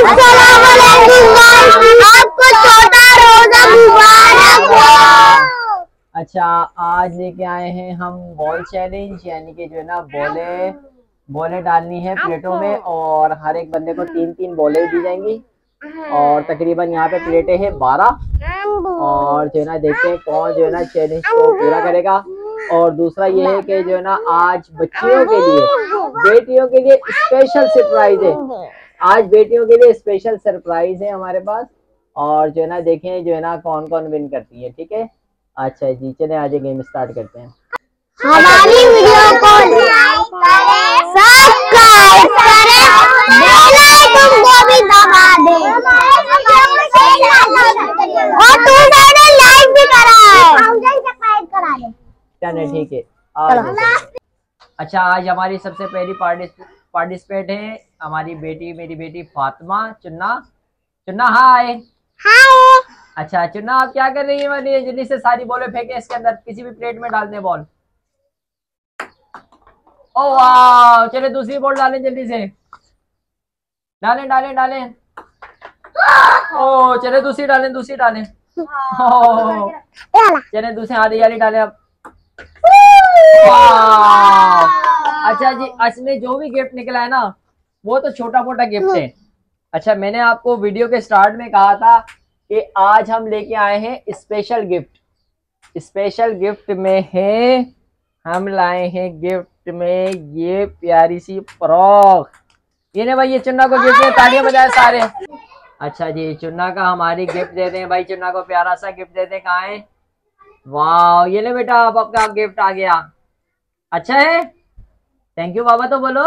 आपको छोटा रोजा मुबारक हो। अच्छा, आज लेके आए हैं हम बॉल चैलेंज, यानी कि जो है ना बॉलें डालनी है प्लेटों में और हर एक बंदे को 3-3 बॉलें दी जाएंगी और तकरीबन यहाँ पे प्लेटें हैं 12 और जो है ना देखते हैं कौन जो है ना चैलेंज को पूरा करेगा। और दूसरा ये है कि जो है ना आज बच्चियों के लिए, बेटियों के लिए स्पेशल सरप्राइज है। आज बेटियों के लिए स्पेशल सरप्राइज है हमारे पास और जो है ना देखें जो है ना कौन कौन विन करती है। ठीक है, अच्छा जी, चले आज गेम स्टार्ट करते हैं। हमारी वीडियो को लाइक करें, सब्सक्राइब करें, बेल आइकन को भी दबा दें और दूसरे लाइक भी कराएं। चले ठीक है, आज अच्छा आज हमारी सबसे पहली पार्टिसिपेट है हमारी बेटी, मेरी बेटी फातिमा। चुन्ना हाय। अच्छा चुन्ना, आप क्या कर रही है? वाली जल्दी से सारी बॉलें फेंके इसके अंदर, किसी भी प्लेट में डाल दें बॉल। ओ वाह, चले दूसरी बॉल डालें जल्दी से, डालें। ओ चले दूसरी डालें ओ चले दूसरी आधी वाली डालें अब। अच्छा जी, असली जो भी गिफ्ट निकला है ना वो तो छोटा मोटा गिफ्ट है। अच्छा, मैंने आपको वीडियो के स्टार्ट में कहा था कि आज हम लेके आए हैं स्पेशल गिफ्ट। स्पेशल गिफ्ट में है, हम लाए हैं गिफ्ट में ये प्यारी सी फ्रॉक। ये ने भाई, ये चुन्ना को गिफ्ट है, तालियां बजाए सारे। अच्छा जी, चुन्ना का हमारी गिफ्ट देते हैं भाई, चुन्ना को प्यारा सा गिफ्ट देते हैं। कहाँ है? वाह, ये ले बेटा, अब आपका गिफ्ट आ गया। अच्छा है, थैंक यू बाबा तो बोलो।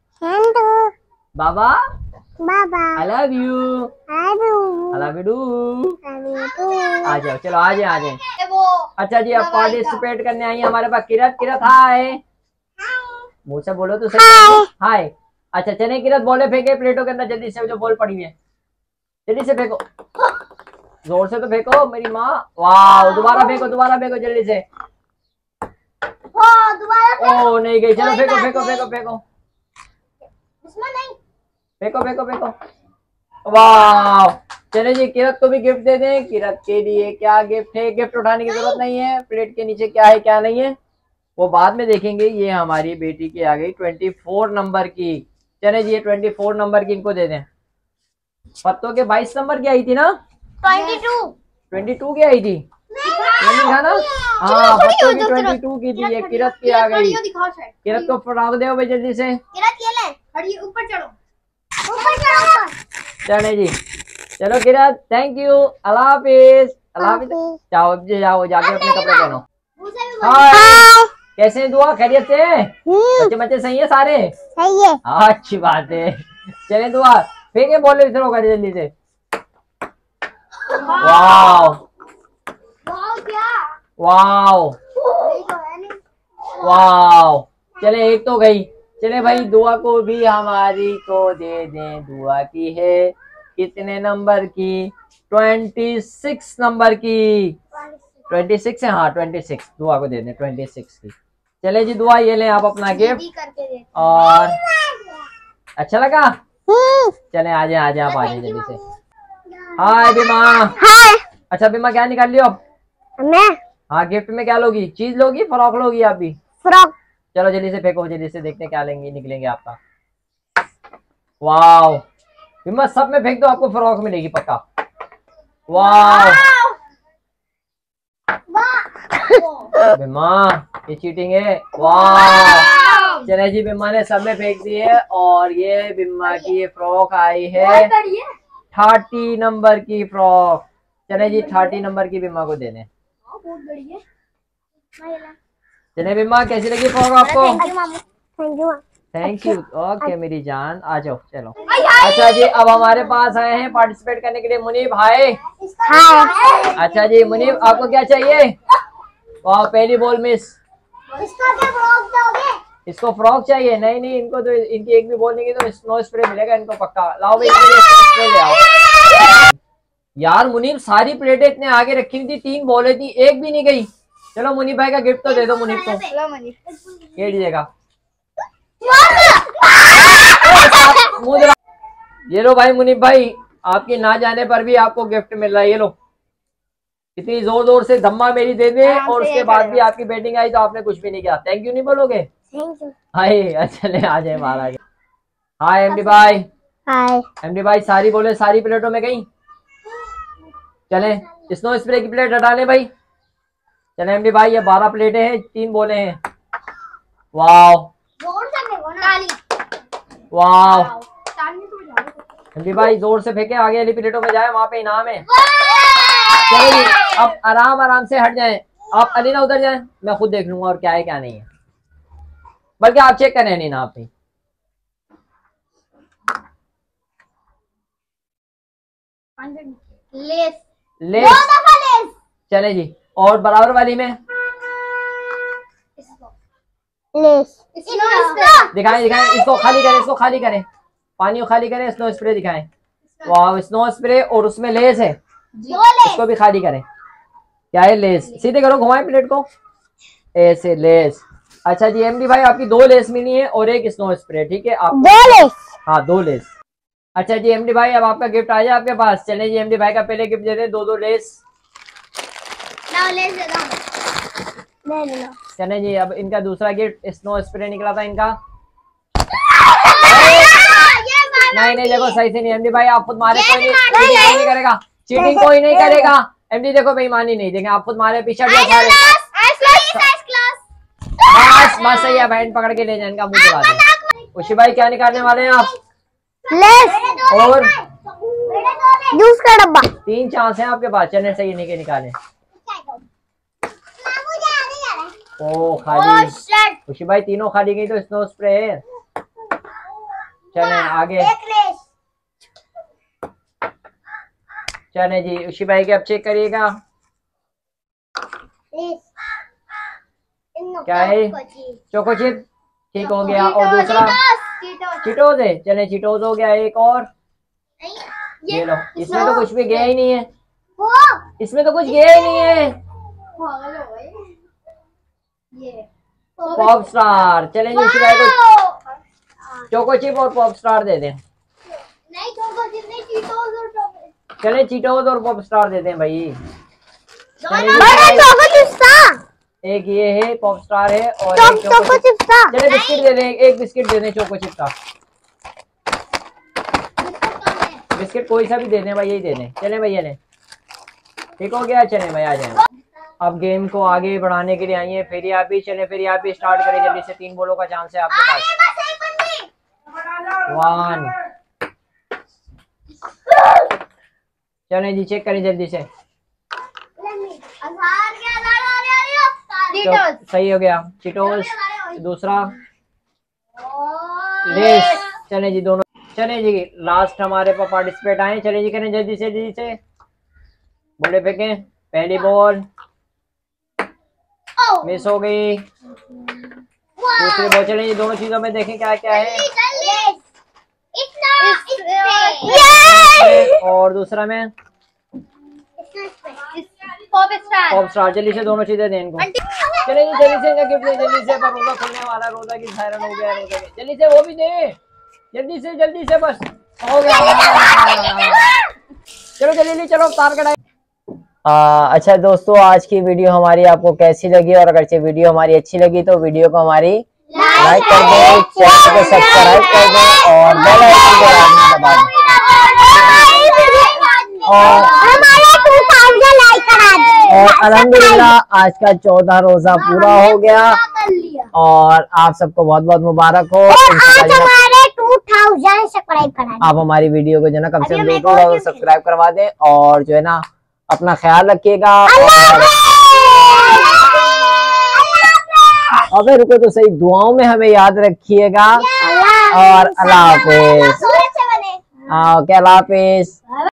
बाबा I love you. I love you too. आ जाओ, चलो आ जाए। अच्छा जी, अब पार्टिसिपेट करने आई है हमारे पास किरत हाय। मुंह से बोलो तो सही, हाय। अच्छा चले किरत, बॉले फेंके प्लेटों के अंदर जल्दी से, जो बॉल पड़ी हुई है जल्दी से फेंको, जोर से तो फेंको मेरी माँ। वाह, दोबारा फेंको जल्दी से। ओ नहीं गई, चलो फेंको। फेंको। वाह, चले जी, किरत को भी गिफ्ट दे दें। किरत के लिए क्या गिफ्ट है? गिफ्ट उठाने की जरूरत नहीं है, प्लेट के नीचे क्या है क्या नहीं है वो बाद में देखेंगे। ये हमारी बेटी की आ गई 24 नंबर की। चले जी, ये 24 नंबर की इनको दे दें। पत्तों के 22 नंबर की आई थी ना? 22 की आई थी, लिखा ना? हाँ, बच्चों की 22 की थी। ये किरत की आ गई। किरत को फटाक दो भाई जल्दी से। ऊपर चढ़ो। चले जी, चलो किरत, थैंक यू, अल्लाह हाफिज। जाओ जाके अपने कपड़े पहनो। हाय, कैसे हैं? दुआ खैरियत से? बच्चे सही है सारे? सही है। अच्छी बात है। चले दुआ फेंके, बॉल इधर होगा जल्दी से। वाह, चले एक तो गई। चले भाई, दुआ को भी हमारी को दे दें। दुआ की है कितने नंबर की? 26 नंबर की। 26 है, हाँ 26, दुआ को दे दें 26 की। चले जी दुआ, ये लें आप अपना गिफ्ट। और अच्छा लगा? चले आ जाए आप, आ जाए जल्दी से। हाय बीमा। हाय। अच्छा बीमा, क्या निकाल लियो अब? मैं? हाँ, गिफ्ट में क्या लोगी? चीज लोगी, फ्रॉक लोगी आप भी? फ्रॉक। चलो जल्दी से फेंको, जल्दी से देखते हैं क्या निकलेंगे आपका। वाह बीमा, सब में फेंक दो, आपको फ्रॉक मिलेगी पक्का। वाह बीमा, ये चीटिंग है। वाह, चले जी, बीमा ने सब में फेंक दी है और ये बीमा की फ्रॉक आई है 30 नंबर की फ्रॉक। चले जी, 30 नंबर की बीमा को दे दें। चले बीमा, कैसी लगी फ्रॉक आपको? Thank you. ओके मेरी जान, आ जाओ चलो। अच्छा जी, अब हमारे पास आए हैं पार्टिसिपेट करने के लिए मुनीब। हाय। अच्छा जी मुनीब, आपको क्या चाहिए? वाह, पहली बॉल मिस। इसको फ्रॉक चाहिए? नहीं, इनको तो, इनकी एक भी बॉल नहीं की तो स्नो स्प्रे मिलेगा इनको पक्का। लाओ भाई, स्प्रे ले आओ। यार मुनीब, सारी प्लेटें इतने आगे रखी थी, 3 बॉलें थी, एक भी नहीं गई। चलो मुनीब भाई का गिफ्ट तो दे दो मुनीब को। ये लीजिएगा। ये लो भाई मुनीब भाई, आपके ना जाने पर भी आपको गिफ्ट मिल रहा है। ये लो, इतनी जोर जोर से धम्मा मेरी दे दे और उसके बाद भी आपकी बैटिंग आई तो आपने कुछ भी नहीं किया। थैंक यू नहीं बोलोगे? Thank you. हाय चले आ जाए बाहर आगे। हाय एमडी भाई। हाय एमडी भाई सारी बोले, सारी प्लेटों में गई। चले स्नो स्प्रे की प्लेट हटा ले भाई। चले एमडी भाई, ये 12 प्लेटें हैं, 3 बोले हैं। वाह वाह एमडी भाई जोर से फेंके, आगे वाली प्लेटों में जाए, वहां पे इनाम है। चलो जी अब आराम आराम से हट जाएं। आप अलीना उधर जाएं, मैं खुद देख लूंगा और क्या है क्या नहीं है, बल्कि आप चेक करें अलीना आप ही। लेस लेस चले जी, और बराबर वाली में लेस दिखाएं दिखाएं, इसको खाली करें, इसको खाली करें, पानी को खाली करें, स्नो स्प्रे दिखाएं। वाह स्नो स्प्रे और उसमें लेस है, इसको भी खाली करें। क्या है? लेस। सीधे करो, घुमाएं प्लेट को ऐसे, लेस। अच्छा जी एमडी भाई आपकी 2 लेस मिली है और एक स्नो स्प्रे, ठीक है आप 2 लेस। हाँ 2 लेस। अच्छा जी एमडी भाई अब आपका गिफ्ट आ जाए आपके पास। चले जी एमडी भाई का पहले गिफ्ट दे दे, 2 लेस। चले जी अब इनका दूसरा गिफ्ट स्नो स्प्रे निकला था इनका। नहीं नहीं देखो सही से नहीं एमडी भाई, आप खुद मारे, कोई नहीं, चीटिंग कोई नहीं करेगा, चीटिंग कोई नहीं करेगा। एमडी देखो बेईमानी नहीं, देखें आप खुद मारे, पीछे बस बस सही है, बैंड पकड़ के ले जाए, इनका मुंह चला दे। उशी भाई क्या निकालने वाले हैं आप? लेस और जूस का डब्बा। 3 चांस हैं आपके पास, चलने सही नहीं के निकाले। ओ खाली, उशी भाई तीनों खाली गई तो स्नो स्प्रे है। चले आगे, चले जी उशी भाई के अब चेक करिएगा क्या है। चोको चिप ठीक हो गया, और दूसरा चिटोज है। चले चिटोज हो गया एक और, ये लो। इसमें तो कुछ भी गया ही नहीं है, इसमें तो कुछ गया ही नहीं है। Pop star. चले जी उशी भाई को चोको चिप और पॉप स्टार दे दें। चले चीटोज और पॉप स्टार देते हैं भाई। एक ये है पॉप स्टार है और एक चोको चिप। चले बिस्किट दे दें, एक बिस्किट दे दें चोको चिप का। बिस्किट कोई सा भी दे दें भाई, यही दे दें। चले भैया ने ठीक हो गया। चले भाई आ जाए, अब गेम को आगे बढ़ाने के लिए आई है। फिर आप ही चले, फिर आप ही स्टार्ट करें जल्दी से। 3 बोलों का चांस है आपके पास। 1 चले जी चेक करें जल्दी से। सही हो गया चिटोस, दूसरा लेस। चले जी दोनों। चले जी लास्ट हमारे पास पार्टिसिपेट आए। चले जी करें जल्दी से बोले फेंके। पहली बॉल मिस हो गई, दूसरी बॉल। चले जी दोनों चीजों में देखें क्या क्या है। और दूसरा में पॉप स्टार। जल्दी से दोनों चीजें दें इनको। चलिए जी जल्दी से इनका गिफ्ट दे, जल्दी से। रोजा खुलने वाला, रोजा की सायरन हो गया, रोजा के जल्दी से वो भी दे, जल्दी से बस हो गया। चलो जल्दी चलो तार कटाए। अच्छा दोस्तों आज की वीडियो हमारी आपको कैसी लगी, और अगर ये वीडियो हमारी अच्छी लगी तो वीडियो को हमारी लाइक कर दें, चैनल को सब्सक्राइब कर दें और बेल आइकन को दबा दें। और अल्हम्दुलिल्लाह आज का 14 रोजा पूरा हो गया और आप सबको बहुत बहुत मुबारक हो। आप हमारी वीडियो को जो है ना कम से कम 2 सब्सक्राइब करवा दें और जो है ना अपना ख्याल रखिएगा। और फिर रुको तो सही, दुआओं में हमें याद रखिएगा और अल्लाह हाफिज। अल्लाह हाफिज।